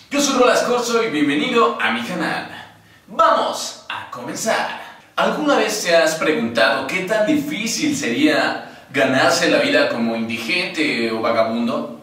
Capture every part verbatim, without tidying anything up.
Yo soy Rolas Corso y bienvenido a mi canal. Vamos a comenzar. ¿Alguna vez te has preguntado qué tan difícil sería ganarse la vida como indigente o vagabundo?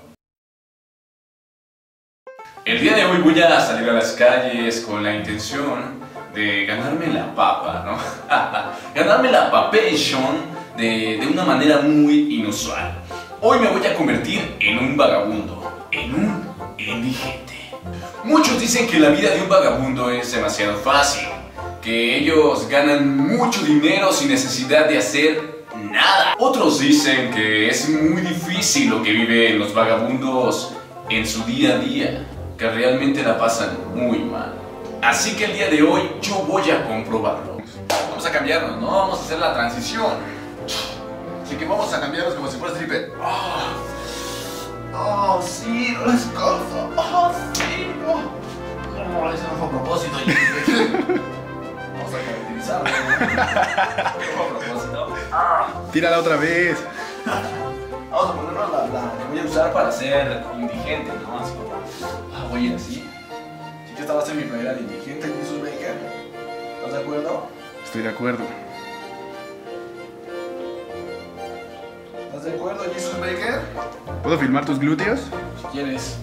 El día de hoy voy a salir a las calles con la intención de ganarme la papa, ¿no? Ganarme la papation de, de una manera muy inusual. Hoy me voy a convertir en un vagabundo, en un indigente. Muchos dicen que la vida de un vagabundo es demasiado fácil, que ellos ganan mucho dinero sin necesidad de hacer nada. Otros dicen que es muy difícil lo que viven los vagabundos en su día a día, que realmente la pasan muy mal. Así que el día de hoy yo voy a comprobarlo. Vamos a cambiarnos, ¿no? Vamos a hacer la transición. Así que vamos a cambiarnos como si fuera stripper. Oh, oh sí, no les calzo. Oh, sí. Oh, oh ese no fue a propósito. Vamos a caracterizarlo. No fue a propósito. Ah. Tírala otra vez. Vamos a ponernos la, la que voy a usar para ser indigente, ¿no? Así como, ah, voy a ir así. Así que esta va a ser mi playera de indigente, Jesus Baker. ¿Estás de acuerdo? Estoy de acuerdo. ¿Estás de acuerdo, Jesus Baker? ¿Puedo filmar tus glúteos? Si quieres.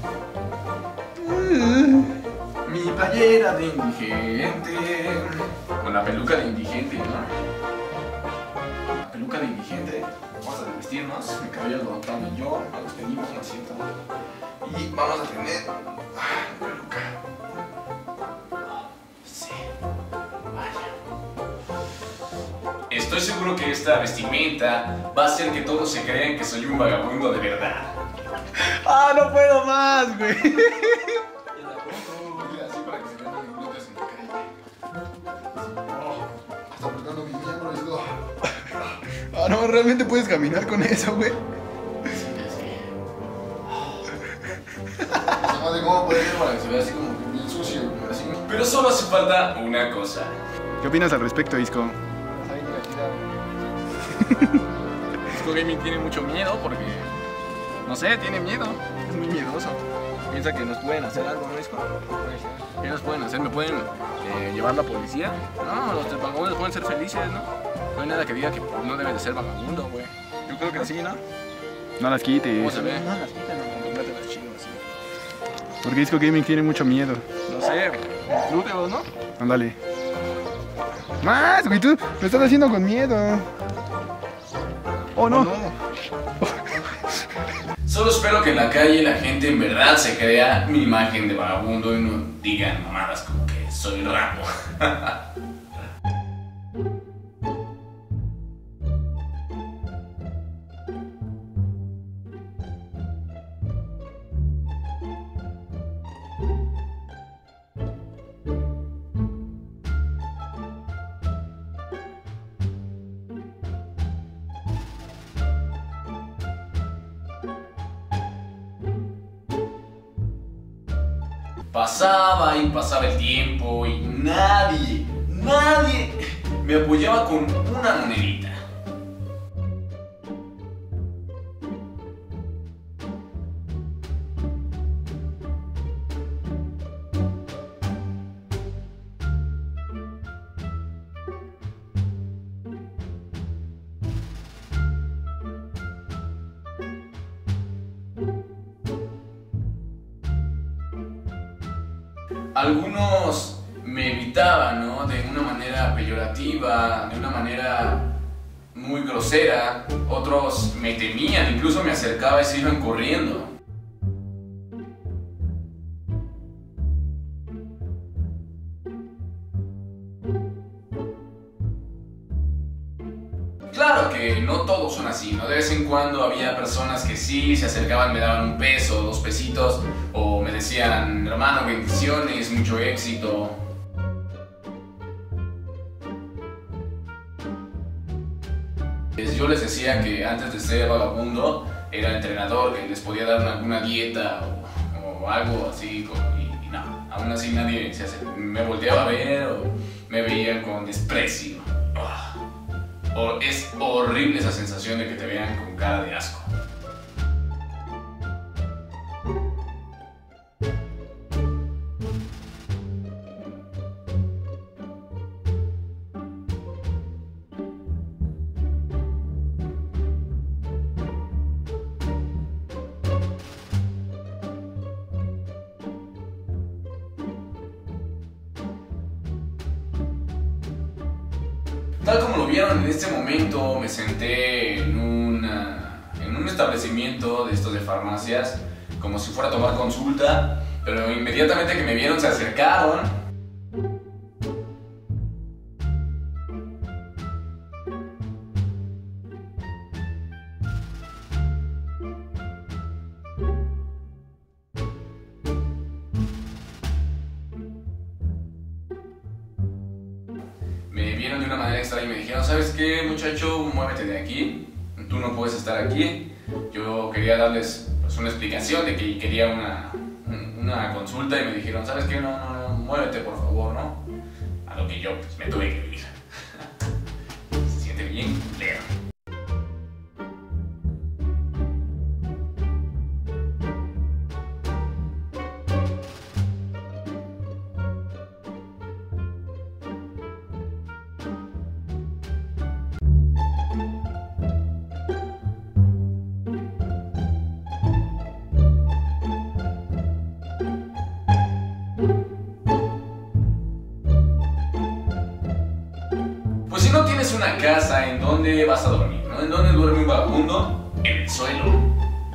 Uh, mi playera de indigente. Con la peluca de indigente, ¿no? La peluca de indigente. Vamos a vestirnos, mi cabello alborotado y yo, nos despedimos un asiento y vamos a tener ah, la peluca. Oh, sí, vaya. Estoy seguro que esta vestimenta va a hacer que todos se crean que soy un vagabundo de verdad. ¡Ah, no puedo más, güey! Yo la pongo así para que se vean los glúteos en la calle. Oh, está apretando mi miembro y digo... Ah, no, realmente puedes caminar con eso, güey. No sé cómo puede ser para que se vea así como bien sucio, así. Pero solo hace falta una cosa. ¿Qué opinas al respecto, Isco? Isco Gaming tiene mucho miedo porque, no sé, tiene miedo, es muy miedoso. Piensa que nos pueden hacer algo, ¿no, Isco? ¿Qué nos pueden hacer? ¿Me pueden eh, llevar la policía? No, los vagabundos pueden ser felices, ¿no? No hay nada que diga que no debe de ser vagabundo, güey. Yo creo que sí, ¿no? No las quites. ¿Cómo se ve? No las quitan, no, comprate las chinos, sí. Porque Isco Gaming tiene mucho miedo. No sé, glúteos, ¿no? Ándale. Más, güey, tú lo estás haciendo con miedo. Oh, no. Oh, no. Solo espero que en la calle la gente en verdad se crea mi imagen de vagabundo y no digan mamadas como que soy Rambo. Pasaba y pasaba el tiempo y nadie, nadie me apoyaba con una monedita. Algunos me evitaban, ¿no? De una manera peyorativa, de una manera muy grosera. Otros me temían, incluso me acercaba y se iban corriendo. Claro que no todos son así, ¿no? De vez en cuando había personas que sí se acercaban, me daban un peso, dos pesitos, o me decían, hermano, bendiciones, mucho éxito. Yo les decía que antes de ser vagabundo era entrenador, que les podía dar alguna dieta o, o algo así, y, y no, aún así nadie se hace, me volteaba a ver o me veía con desprecio. Oh, es horrible esa sensación de que te vean con cara de asco. Tal como lo vieron en este momento, me senté en, una, en un establecimiento de estos de farmacias, como si fuera a tomar consulta, pero inmediatamente que me vieron se acercaron. Me vieron de una manera extraña y me dijeron, ¿sabes qué, muchacho? Muévete de aquí, tú no puedes estar aquí. Yo quería darles pues, una explicación de que quería una, una consulta y me dijeron, ¿sabes qué? No, no, no, muévete por favor, ¿no? A lo que yo pues, me tuve que ir. Se siente bien culero. Pues si no tienes una casa, ¿en dónde vas a dormir? ¿No? ¿En dónde duerme un vagabundo? En el suelo.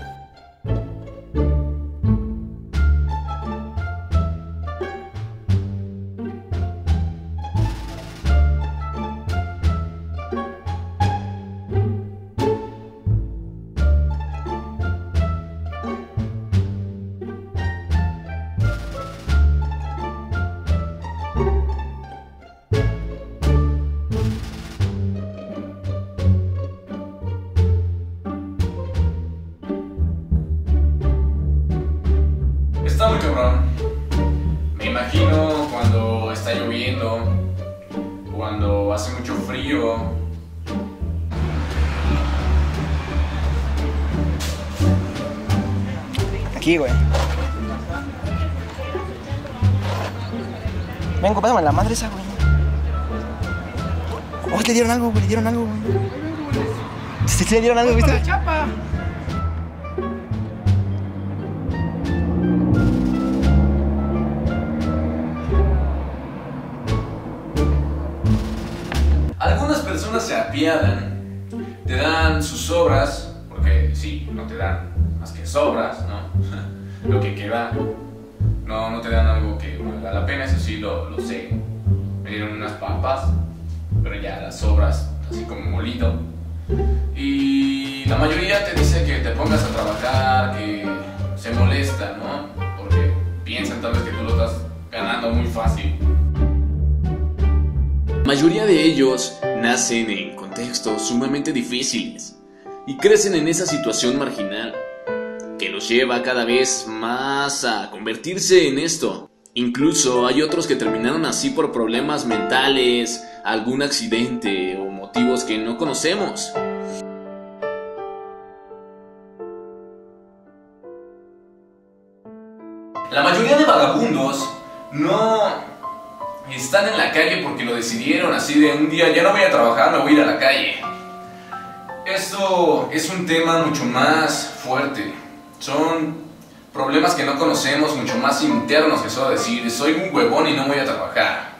Está muy cabrón. Me imagino cuando está lloviendo, cuando hace mucho frío. Aquí, güey. Vengo, pásame la madre esa, güey. Oh, le dieron algo, güey, le dieron algo, güey. Sí, le dieron algo, ¿viste? chapa! Algunas personas se apiadan, te dan sus sobras, porque sí, no te dan más que sobras, ¿no? Lo que queda, no, no te dan algo que valga la pena, eso sí lo, lo sé. Me dieron unas papas, pero ya las sobras, así como molido. Y la mayoría te dice que te pongas a trabajar, que se molesta, ¿no? Porque piensan tal vez que tú lo estás ganando muy fácil. La mayoría de ellos nacen en contextos sumamente difíciles y crecen en esa situación marginal que los lleva cada vez más a convertirse en esto. Incluso hay otros que terminaron así por problemas mentales, algún accidente o motivos que no conocemos. La mayoría de vagabundos no están en la calle porque lo decidieron así de un día, ya no voy a trabajar, me voy a ir a la calle. Esto es un tema mucho más fuerte. Son problemas que no conocemos, mucho más internos que solo decir, soy un huevón y no voy a trabajar.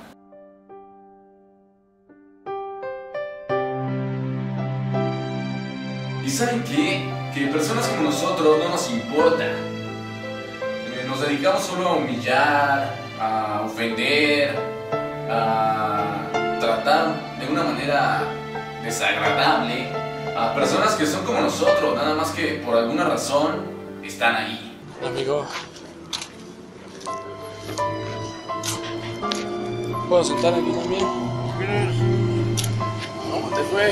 ¿Y saben qué? Que personas como nosotros no nos importa. Eh, nos dedicamos solo a humillar, a ofender, a tratar de una manera desagradable a personas que son como nosotros, nada más que por alguna razón están ahí. Amigo, ¿puedo sentar aquí también? ¿Cómo te fue?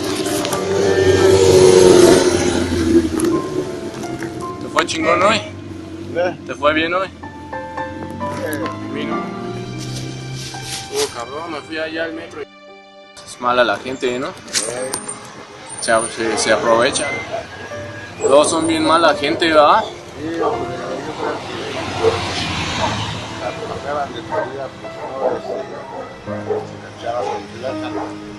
¿Te fue chingón hoy? ¿Te fue bien hoy? Vino. Oh, cabrón, me fui allá al metro. Es mala la gente, ¿no? Se, se, se aprovecha. Todos son bien mala gente, ¿verdad? Sí, hombre, yo creo que la acaban de salida, pues no es si la echaba completa.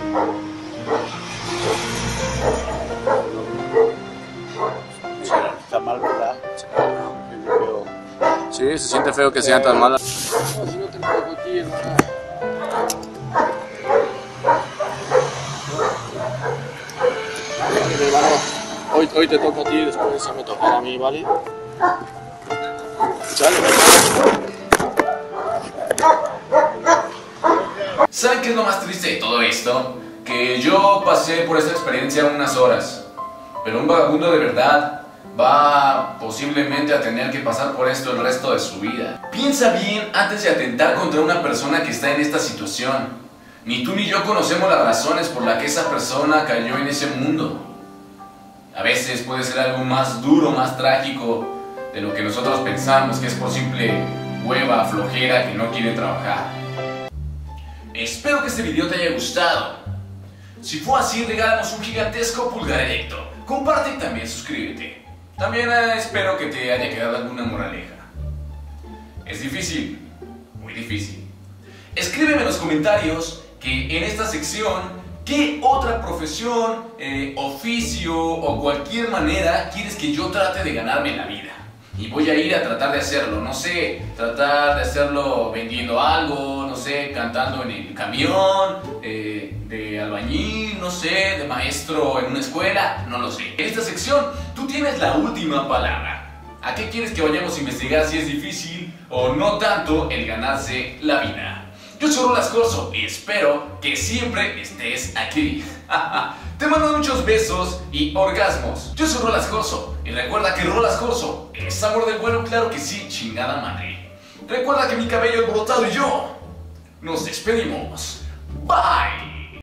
Está mal, ¿verdad? Sí, se siente feo que sean tan malas. No, si no te lo dejo aquí, hermano. mi hermano, hoy, hoy te toca a ti, después ya me tocará a mí, ¿vale? Chale, ¿Saben qué es lo más triste de todo esto? Que yo pasé por esta experiencia unas horas, pero un vagabundo de verdad va posiblemente a tener que pasar por esto el resto de su vida. Piensa bien antes de atentar contra una persona que está en esta situación. Ni tú ni yo conocemos las razones por las que esa persona cayó en ese mundo. A veces puede ser algo más duro, más trágico de lo que nosotros pensamos, que es por simple hueva, flojera, que no quiere trabajar. Espero que este video te haya gustado. Si fue así, regálanos un gigantesco pulgar erecto. Comparte y también suscríbete. También eh, espero que te haya quedado alguna moraleja. Es difícil, muy difícil. Escríbeme en los comentarios que en esta sección, ¿qué otra profesión, eh, oficio o cualquier manera quieres que yo trate de ganarme la vida? Y voy a ir a tratar de hacerlo, no sé, tratar de hacerlo vendiendo algo, no sé, cantando en el camión, eh, de albañil, no sé, de maestro en una escuela, no lo sé. En esta sección tú tienes la última palabra. ¿A qué quieres que vayamos a investigar si es difícil o no tanto el ganarse la vida? Yo soy Rolas Corso y espero que siempre estés aquí. Te mando muchos besos y orgasmos. Yo soy Rolas Corso y recuerda que Rolas Corso es amor del bueno, claro que sí, chingada madre. Recuerda que mi cabello alborotado y yo nos despedimos. Bye.